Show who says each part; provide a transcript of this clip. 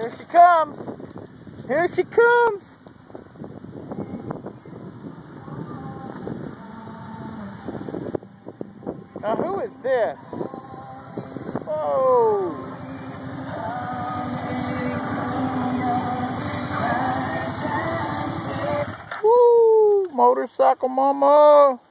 Speaker 1: Here she comes. Here she comes. Now who is this? Whoa. Woo, motorcycle mama.